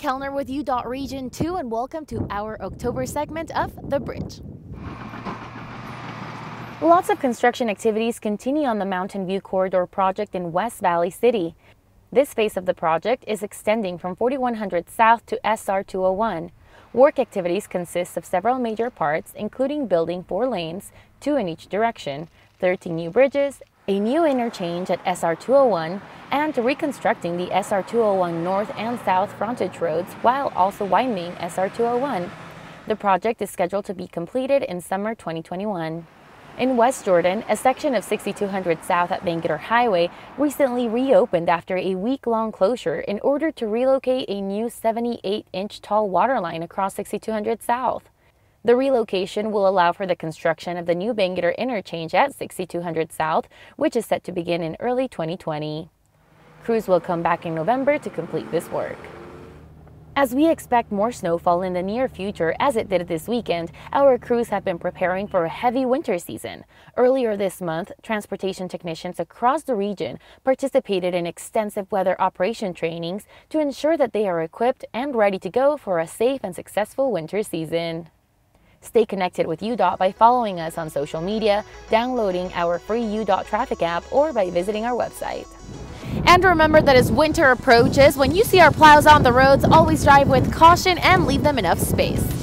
Kellner with UDOT Region 2 and welcome to our October segment of The Bridge. Lots of construction activities continue on the Mountain View Corridor project in West Valley City. This phase of the project is extending from 4100 South to SR 201. Work activities consist of several major parts, including building 4 lanes, 2 in each direction, 13 new bridges, a new interchange at SR 201, and reconstructing the SR 201 north and south frontage roads while also widening SR 201. The project is scheduled to be completed in summer 2021. In West Jordan, a section of 6200 South at Bangerter Highway recently reopened after a week-long closure in order to relocate a new 78-inch tall water line across 6200 South. The relocation will allow for the construction of the new Bangerter interchange at 6200 South, which is set to begin in early 2020. Crews will come back in November to complete this work. As we expect more snowfall in the near future, as it did this weekend, our crews have been preparing for a heavy winter season. Earlier this month, transportation technicians across the region participated in extensive weather operation trainings to ensure that they are equipped and ready to go for a safe and successful winter season. Stay connected with UDOT by following us on social media, downloading our free UDOT traffic app, or by visiting our website. And remember that as winter approaches, when you see our plows on the roads, always drive with caution and leave them enough space.